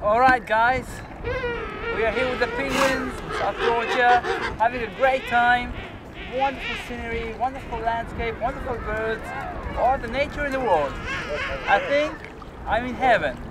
Alright guys, we are here with the penguins in South Georgia, having a great time. Wonderful scenery, wonderful landscape, wonderful birds, all the nature in the world. I think I'm in heaven.